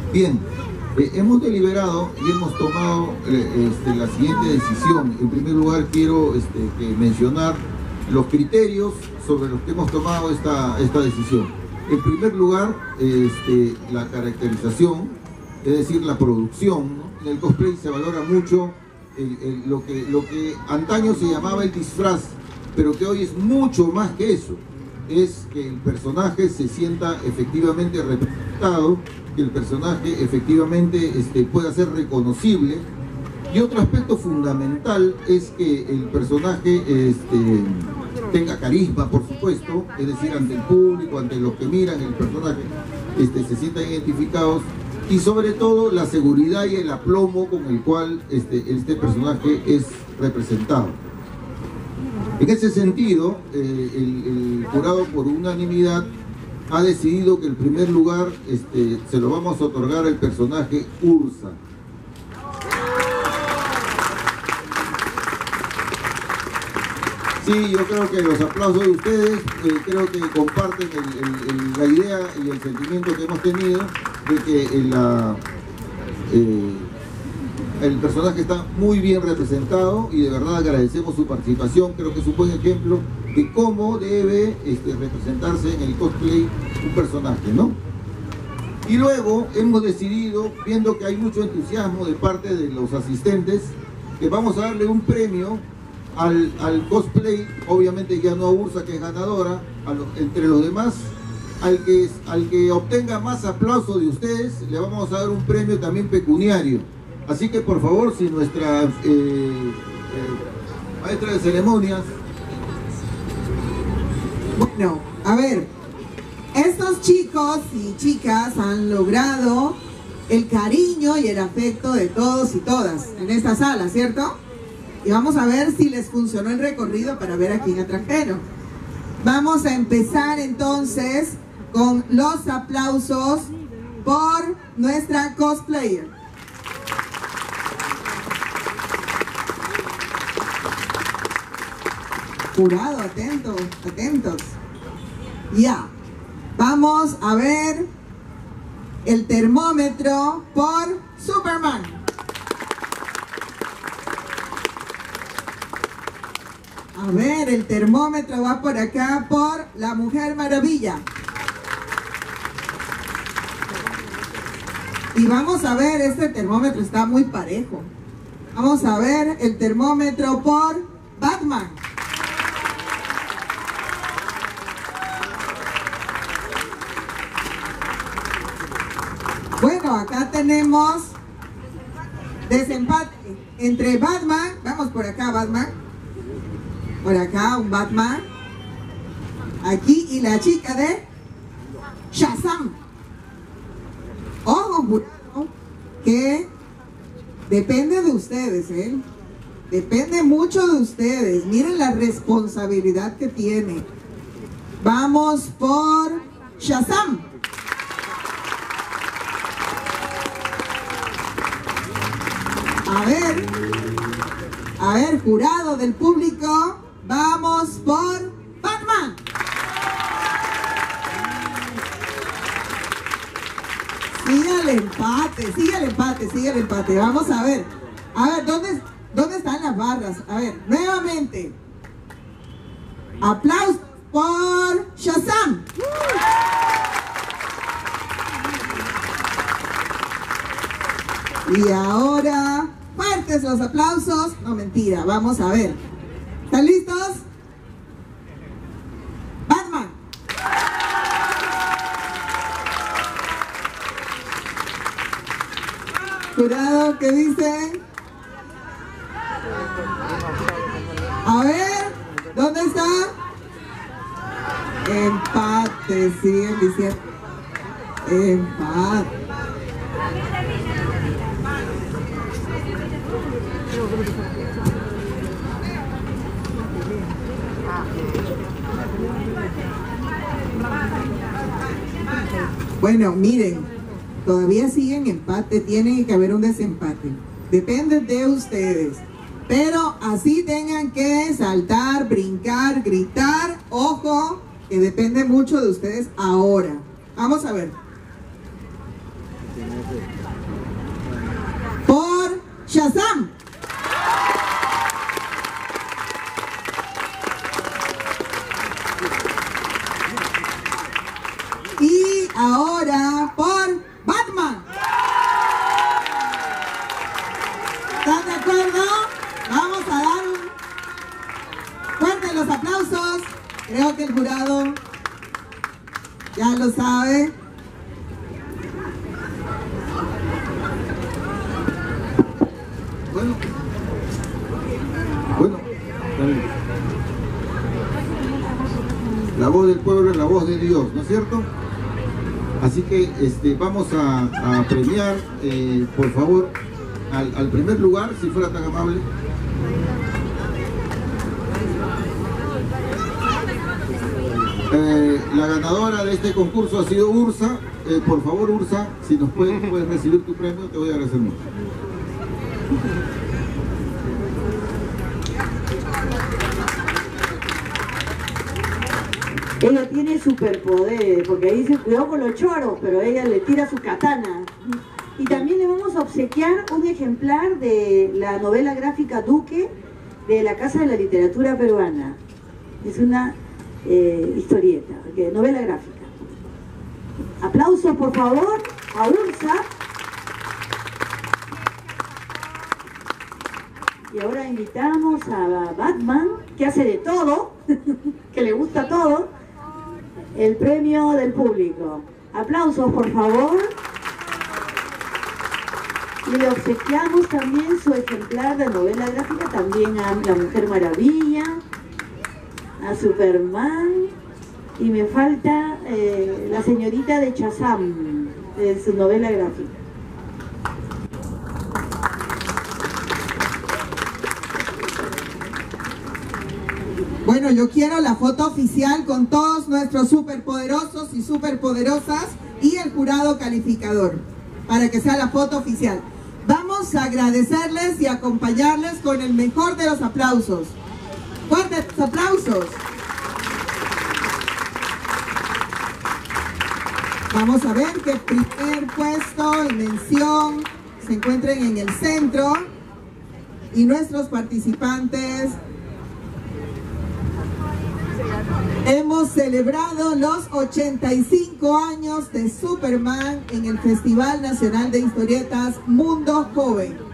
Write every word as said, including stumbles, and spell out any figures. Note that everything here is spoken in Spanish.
Bien, eh, hemos deliberado y hemos tomado eh, este, la siguiente decisión. En primer lugar, quiero este, que mencionar los criterios sobre los que hemos tomado esta, esta decisión. En primer lugar, este, la caracterización, es decir, la producción, ¿no? En el cosplay se valora mucho el, el, lo, que, lo que antaño se llamaba el disfraz, pero que hoy es mucho más que eso. Es que el personaje se sienta efectivamente representado, que el personaje efectivamente este, pueda ser reconocible. Y otro aspecto fundamental es que el personaje este, tenga carisma, por supuesto, es decir, ante el público, ante los que miran el personaje, este, se sientan identificados, y sobre todo la seguridad y el aplomo con el cual este, este personaje es representado. En ese sentido, eh, el, el jurado por unanimidad ha decidido que el primer lugar este, se lo vamos a otorgar al personaje Ursa. Sí, yo creo que los aplausos de ustedes, eh, creo que comparten el, el, el, la idea y el sentimiento que hemos tenido de que el, la, eh, el personaje está muy bien representado y de verdad agradecemos su participación. Creo que es un buen ejemplo de cómo debe este, representarse en el cosplay un personaje, ¿no? Y luego hemos decidido, viendo que hay mucho entusiasmo de parte de los asistentes, que vamos a darle un premio Al, al cosplay, obviamente ya no a Ursa, que es ganadora, a lo, entre los demás, al que, al que obtenga más aplauso de ustedes, le vamos a dar un premio también pecuniario. Así que por favor, si nuestra eh, eh, maestra de ceremonias... Bueno, a ver, estos chicos y chicas han logrado el cariño y el afecto de todos y todas en esta sala, ¿cierto? Y vamos a ver si les funcionó el recorrido para ver a quién atrajeron. Vamos a empezar entonces con los aplausos por nuestra cosplayer. Jurado, atentos, atentos. Ya. Vamos a ver el termómetro por Superman. A ver, el termómetro va por acá por la Mujer Maravilla. Y vamos a ver, este termómetro está muy parejo. Vamos a ver el termómetro por Batman. Bueno, acá tenemos desempate entre Batman. Vamos por acá, Batman. Por acá un Batman. Aquí y la chica de Shazam. Ojo, jurado, que depende de ustedes, ¿eh? Depende mucho de ustedes. Miren la responsabilidad que tiene. Vamos por Shazam. A ver, a ver, jurado del público. Vamos por Batman. Sigue el empate, sigue el empate, sigue el empate. Vamos a ver. A ver, ¿dónde, dónde están las barras? A ver, nuevamente. Aplausos por Shazam. Y ahora, fuertes los aplausos. No, mentira, vamos a ver. ¿Están listos? Batman. Jurado, ¿qué dicen? A ver, ¿dónde está? Empate, siguen diciendo. Empate. Bueno, miren, todavía siguen empate, tiene que haber un desempate. Depende de ustedes. Pero así tengan que saltar, brincar, gritar, ojo, que depende mucho de ustedes ahora. Vamos a ver. Shazam. Y ahora por Batman. ¿Están de acuerdo? Vamos a dar un fuerte los aplausos. Creo que el jurado ya lo sabe. Bueno, bueno, la voz del pueblo es la voz de Dios, ¿no es cierto? Así que este, vamos a, a premiar, eh, por favor, al, al primer lugar, si fuera tan amable. Eh, la ganadora de este concurso ha sido Ursa. Eh, por favor, Ursa, si nos puedes, puedes recibir tu premio, te voy a agradecer mucho. Ella tiene superpoderes, porque ahí dice cuidado con los choros, pero ella le tira su katana. Y también le vamos a obsequiar un ejemplar de la novela gráfica Duque de la Casa de la Literatura Peruana. Es una eh, historieta, okay, novela gráfica. Aplausos por favor a Ursa. Y ahora invitamos a Batman, que hace de todo, que le gusta todo, el premio del público. Aplausos por favor. Y le obsequiamos también su ejemplar de novela gráfica, también a La Mujer Maravilla, a Superman, y me falta eh, la señorita de Shazam, de su novela gráfica. Bueno, yo quiero la foto oficial con todos nuestros superpoderosos y superpoderosas y el jurado calificador, para que sea la foto oficial. Vamos a agradecerles y acompañarles con el mejor de los aplausos. ¡Fuertes aplausos! Vamos a ver que el primer puesto y mención se encuentren en el centro y nuestros participantes. Hemos celebrado los ochenta y cinco años de Superman en el Festival Nacional de Historietas Mundo Joven.